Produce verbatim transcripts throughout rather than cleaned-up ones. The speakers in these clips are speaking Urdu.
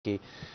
کی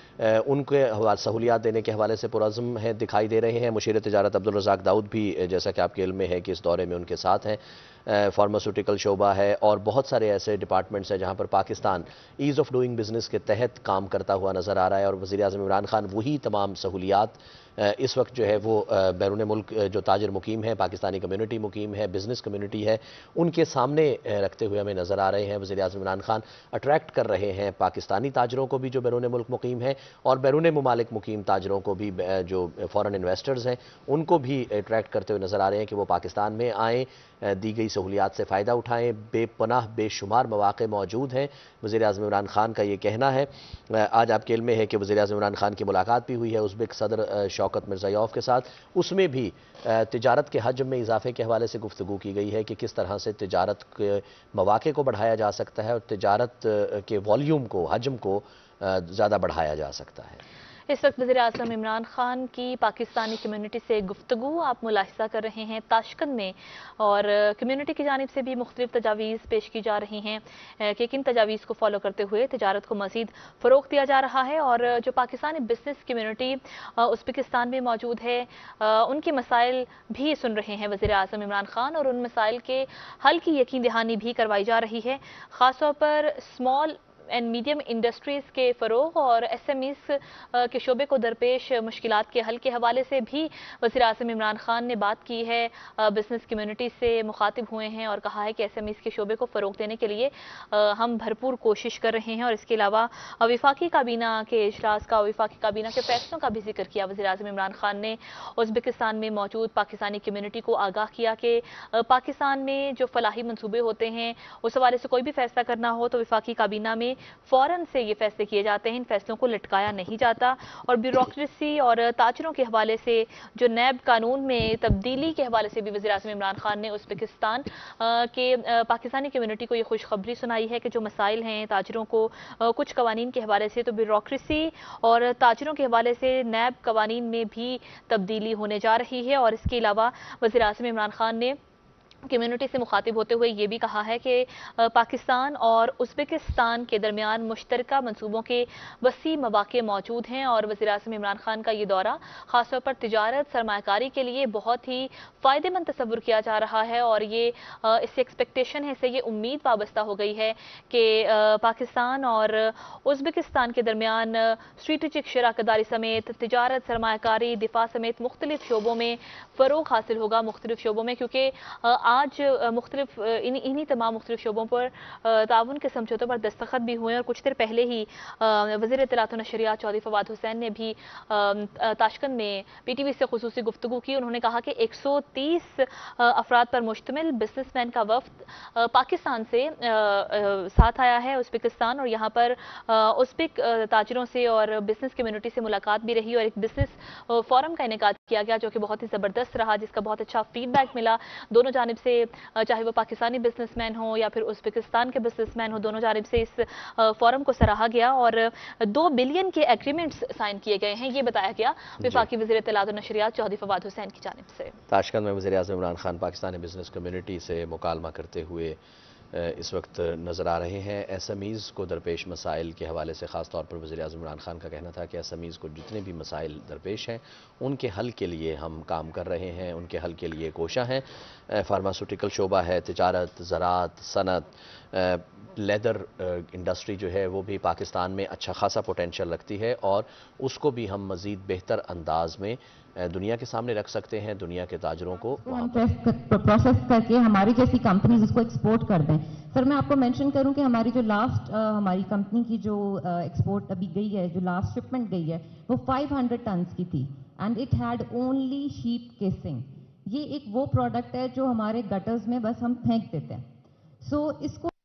ان کے سہولیات دینے کے حوالے سے پرعزم ہیں دکھائی دے رہے ہیں۔ مشیر تجارت عبدالرزاق داؤد بھی جیسا کہ آپ کے علم میں ہے کہ اس دورے میں ان کے ساتھ ہیں۔ فارماسوٹیکل شعبہ ہے اور بہت سارے ایسے ڈپارٹمنٹس ہیں جہاں پر Pakistan ease of doing business کے تحت کام کرتا ہوا نظر آ رہا ہے، اور وزیر اعظم عمران خان وہی تمام سہولیات اس وقت جو ہے وہ بیرون ملک جو تاجر مقیم ہے، پاکستانی کمیونٹی مقیم ہے، بزنس کمیونٹی ہے، ان کے سامنے رکھتے ہوئے ہمیں نظر آ رہے ہیں۔ وزیر اعظم عمران خان اٹریکٹ کر رہے ہیں پاکستانی تاجروں کو بھی جو بیرون ملک مقیم ہیں، اور بیرون ممالک مقیم تاجروں کو بھی، جو فورن انویسٹرز ہیں ان کو بھی اٹریکٹ کرتے ہوئے نظر آ رہے ہیں کہ وہ پاکستان میں آئیں، دی گئی سہولیات سے فائدہ اٹھائیں۔ بے پناہ بے شمار مواقع موجود ہیں، وزیر اعظم عمران خان کا یہ کہنا ہے۔ آج آپ کے علم میں ہے کہ وزیر اعظم عمران خان کی ملاقات بھی ہوئی ہے ازبک صدر شوکت مرزائیوف کے ساتھ، اس میں بھی تجارت کے حجم میں اضافے کے حوالے سے گفتگو کی گئی ہے کہ کس طرح سے تجارت کے مواقع کو بڑھایا جا سکتا ہے اور تجارت کے والیوم کو، حجم کو زیادہ بڑھایا جا سکتا ہے۔ اس وقت وزیر اعظم عمران خان کی پاکستانی کمیونٹی سے گفتگو آپ ملاحظہ کر رہے ہیں تاشقند میں، اور کمیونٹی کی جانب سے بھی مختلف تجاویز پیش کی جا رہی ہیں کہ کن تجاویز کو فالو کرتے ہوئے تجارت کو مزید فروغ دیا جا رہا ہے، اور جو پاکستانی بزنس کمیونٹی ازبکستان میں موجود ہے ان کے مسائل بھی سن رہے ہیں وزیر اعظم عمران خان، اور ان مسائل کے حل کی یقین دہانی بھی کروائی جا رہی ہے، خاص طور پر اسمال اینڈ میڈیم انڈسٹریز کے فروغ اور ایس ایم ایز کے شعبے کو درپیش مشکلات کے حل کے حوالے سے بھی وزیر اعظم عمران خان نے بات کی ہے۔ بزنس کمیونٹی سے مخاطب ہوئے ہیں اور کہا ہے کہ ایس ایم ایز کے شعبے کو فروغ دینے کے لیے ہم بھرپور کوشش کر رہے ہیں، اور اس کے علاوہ وفاقی کابینہ کے اجلاس کا، وفاقی کابینہ کے فیصلوں کا بھی ذکر کیا وزیر اعظم عمران خان نے۔ ازبکستان میں موجود پاکستانی کمیونٹی کو آگاہ کیا کہ پاکستان میں جو فلاحی منصوبے ہوتے ہیں اس حوالے سے کوئی بھی فیصلہ کرنا ہو تو وفاقی کابینہ میں فوراً سے یہ فیصلے کیے جاتے ہیں، ان فیصلوں کو لٹکایا نہیں جاتا، اور بیوروکریسی اور تاجروں کے حوالے سے جو نیب قانون میں تبدیلی کے حوالے سے بھی وزیر اعظم عمران خان نے ازبکستان کے پاکستانی کمیونٹی کو یہ خوشخبری سنائی ہے کہ جو مسائل ہیں تاجروں کو کچھ قوانین کے حوالے سے، تو بیوروکریسی اور تاجروں کے حوالے سے نیب قوانین میں بھی تبدیلی ہونے جا رہی ہے، اور اس کے علاوہ وزیر اعظم عمران خان نے کمیونٹی سے مخاطب ہوتے ہوئے یہ بھی کہا ہے کہ پاکستان اور ازبکستان کے درمیان مشترکہ منصوبوں کے وسیع مواقع موجود ہیں، اور وزیر اعظم عمران خان کا یہ دورہ خاص طور پر تجارت سرمایہ کاری کے لیے بہت ہی فائدہ مند تصور کیا جا رہا ہے، اور یہ اس سے ایکسپیکٹیشن ہے، اس سے یہ امید وابستہ ہو گئی ہے کہ پاکستان اور ازبکستان کے درمیان اسٹریٹجک شراکت داری سمیت تجارت سرمایہ کاری دفاع سمیت مختلف شعبوں میں فروغ حاصل ہوگا، مختلف شعبوں میں، کیونکہ آج مختلف انہی تمام مختلف شعبوں پر تعاون کے سمجھوتوں پر دستخط بھی ہوئے، اور کچھ دیر پہلے ہی وزیر اطلاعات و نشریات چودھری فواد حسین نے بھی تاشقند میں پی ٹی وی سے خصوصی گفتگو کی۔ انہوں نے کہا کہ ایک سو تیس افراد پر مشتمل بزنس مین کا وفد پاکستان سے ساتھ آیا ہے ازبکستان، اور یہاں پر ازبک تاجروں سے اور بزنس کمیونٹی سے ملاقات بھی رہی، اور ایک بزنس فورم کا انعقاد کیا گیا جو کہ بہت ہی زبردست رہا، جس کا بہت اچھا فیڈ بیک ملا دونوں جانب سے، چاہے وہ پاکستانی بزنس مین ہوں یا پھر ازبکستان کے بزنس مین ہوں، دونوں جانب سے اس فورم کو سراہا گیا، اور دو بلین کے ایگریمنٹس سائن کیے گئے ہیں، یہ بتایا گیا وفاقی وزیر اطلاعات و نشریات چودھری فواد حسین کی جانب سے۔ تاشقند میں وزیر اعظم عمران خان پاکستانی بزنس کمیونٹی سے مکالمہ کرتے ہوئے اس وقت نظر آ رہے ہیں۔ ایس ایم ایز کو درپیش مسائل کے حوالے سے خاص طور پر وزیر اعظم عمران خان کا کہنا تھا کہ ایس ایم ایز کو جتنے بھی مسائل درپیش ہیں ان کے حل کے لیے ہم کام کر رہے ہیں، ان کے حل کے لیے کوشاں ہیں۔ فارماسوٹیکل شعبہ ہے، تجارت، زراعت، صنعت، لیدر انڈسٹری جو ہے وہ بھی پاکستان میں اچھا خاصا پوٹینشل رکھتی ہے، اور اس کو بھی ہم مزید بہتر انداز میں دنیا کے سامنے رکھ سکتے ہیں، دنیا کے تاجروں کو پروسیس کر کے ہماری جیسی کمپنیز اس کو ایکسپورٹ کر دیں۔ سر میں آپ کو مینشن کروں کہ ہماری جو لاسٹ ہماری کمپنی کی جو ایکسپورٹ ابھی گئی ہے، جو لاسٹ شپمنٹ گئی ہے وہ فائیو ہنڈریڈ ٹنس کی تھی، and it had only sheep casing. یہ ایک وہ پروڈکٹ ہے جو ہمارے گٹرز میں بس ہم پھینک دیتے ہیں، سو اس کو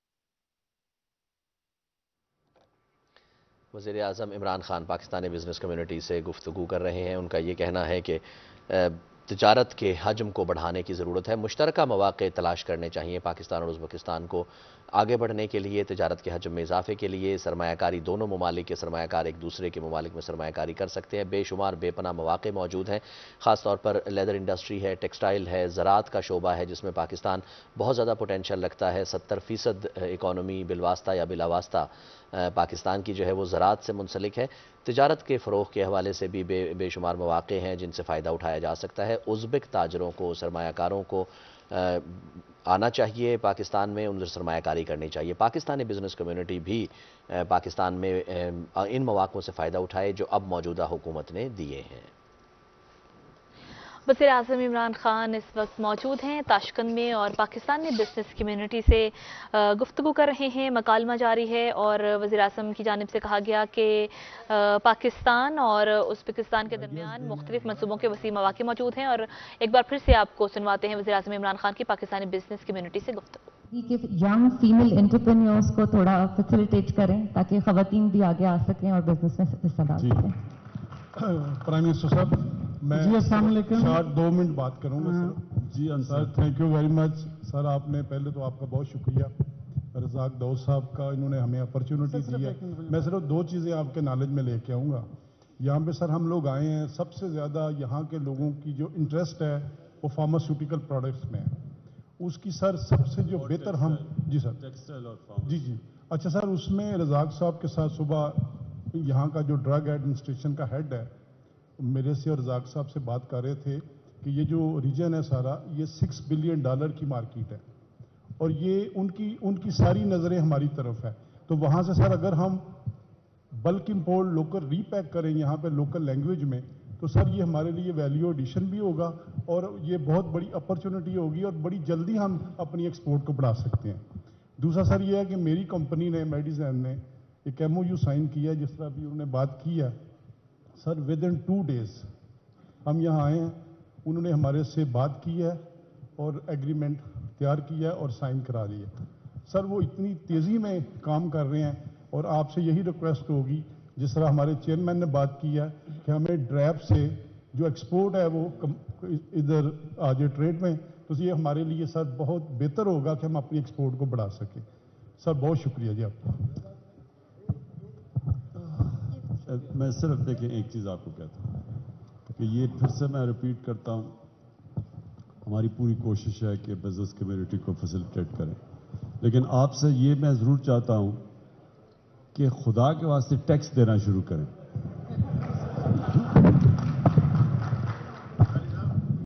وزیر اعظم عمران خان پاکستانی بزنس کمیونٹی سے گفتگو کر رہے ہیں۔ ان کا یہ کہنا ہے کہ تجارت کے حجم کو بڑھانے کی ضرورت ہے، مشترکہ مواقع تلاش کرنے چاہیے پاکستان اور ازبکستان کو آگے بڑھنے کے لیے، تجارت کے حجم میں اضافے کے لیے۔ سرمایہ کاری دونوں ممالک کے سرمایہ کار ایک دوسرے کے ممالک میں سرمایہ کاری کر سکتے ہیں، بے شمار بے پناہ مواقع موجود ہیں، خاص طور پر لیدر انڈسٹری ہے، ٹیکسٹائل ہے، زراعت کا شعبہ ہے جس میں پاکستان بہت زیادہ پوٹینشل رکھتا ہے۔ ستر فیصد اکانومی بالواسطہ یا بلا واسطہ پاکستان کی جو ہے وہ زراعت سے منسلک ہے. تجارت کے فروغ کے حوالے سے بھی بے بے شمار مواقع ہیں جن سے فائدہ اٹھایا جا سکتا ہے. ازبک تاجروں کو, سرمایہ کاروں کو آنا چاہیے پاکستان میں, ان سرمایہ کاری کرنی چاہیے. پاکستانی بزنس کمیونٹی بھی پاکستان میں ان مواقعوں سے فائدہ اٹھائے جو اب موجودہ حکومت نے دیے ہیں. وزیر اعظم عمران خان اس وقت موجود ہیں تاشقند میں اور پاکستان میں بزنس کمیونٹی سے گفتگو کر رہے ہیں. مکالمہ جاری ہے اور وزیر اعظم کی جانب سے کہا گیا کہ پاکستان اور ازبکستان کے درمیان مختلف منصوبوں کے وسیع مواقع موجود ہیں. اور ایک بار پھر سے آپ کو سنواتے ہیں وزیر اعظم عمران خان کی پاکستانی بزنس کمیونٹی سے گفتگو. کہ ینگ فیمیل انٹرپرینیورز کو تھوڑا فیسیلیٹیٹ کریں تاکہ خواتین بھی آگے آ سکیں اور بزنس میں حصہ ڈال سکیں. پرائم منسٹر صاحب, میں جی السلام علیکم. شارٹ دو منٹ بات کروں گا سر. جی sir, thank you very much sir. آپ نے پہلے تو آپ کا بہت شکریہ رزاق داؤد صاحب کا, انہوں نے ہمیں اپرچونٹی دی ہے. میں صرف دو چیزیں آپ کے نالج میں لے کے آؤں گا. یہاں پہ سر ہم لوگ آئے ہیں, سب سے زیادہ یہاں کے لوگوں کی جو انٹرسٹ ہے وہ فارماسیوٹیکل پروڈکٹس میں ہے. اس کی سر سب سے جو بہتر ہم جی سر جی جی اچھا سر, اس میں رزاق صاحب کے ساتھ صبح یہاں کا جو ڈرگ ایڈمنسٹریشن کا ہیڈ ہے میرے سے اور رزاق صاحب سے بات کر رہے تھے کہ یہ جو ریجن ہے سارا یہ سکس بلین ڈالر کی مارکیٹ ہے اور یہ ان کی ان کی ساری نظریں ہماری طرف ہے. تو وہاں سے سر اگر ہم bulk import local repack کریں یہاں پہ لوکل لینگویج میں تو سر یہ ہمارے لیے ویلیو ایڈیشن بھی ہوگا اور یہ بہت بڑی اپرچونٹی ہوگی اور بڑی جلدی ہم اپنی ایکسپورٹ کو بڑھا سکتے ہیں. دوسرا سر یہ ہے کہ میری کمپنی نے میڈیزین نے ایک ایم او یو سائن کیا ہے, جس طرح بھی انہوں نے بات کی ہے sir. Within two days ہم یہاں آئے ہیں, انہوں نے ہمارے سے بات کی ہے اور ایگریمنٹ تیار کیا ہے اور سائن کرا دی ہے. سر وہ اتنی تیزی میں کام کر رہے ہیں اور آپ سے یہی ریکویسٹ ہوگی جس طرح ہمارے چیئرمین نے بات کی ہے کہ ہمیں ڈریپ سے جو ایکسپورٹ ہے وہ ادھر آ جائے ٹریڈ میں, تو یہ ہمارے لیے سر بہت بہتر ہوگا کہ ہم اپنی ایکسپورٹ کو بڑھا سکیں. سر بہت شکریہ جی آپ کا. میں صرف دیکھیں ایک چیز آپ کو کہتا ہوں کہ یہ پھر سے میں ریپیٹ کرتا ہوں, ہماری پوری کوشش ہے کہ بزنس کمیونٹی کو فیسیلیٹیٹ کریں, لیکن آپ سے یہ میں ضرور چاہتا ہوں کہ خدا کے واسطے ٹیکس دینا شروع کریں.